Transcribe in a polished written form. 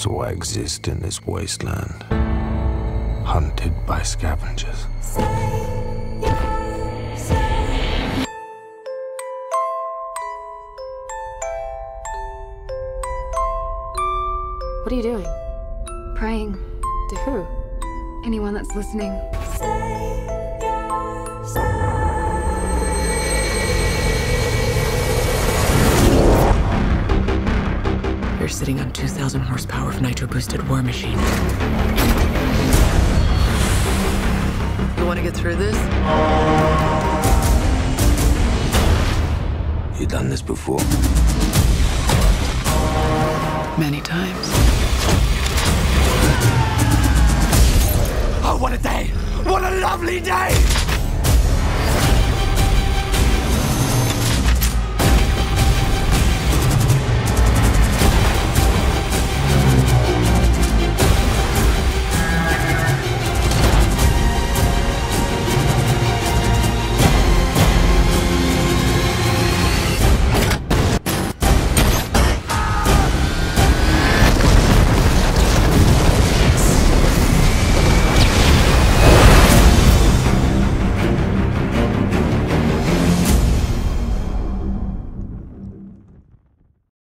So I exist in this wasteland, hunted by scavengers. What are you doing? Praying. To who? Anyone that's listening. You're sitting on 2,000 horsepower of nitro-boosted war machine. You want to get through this? You done this before? Many times. Oh, what a day! What a lovely day!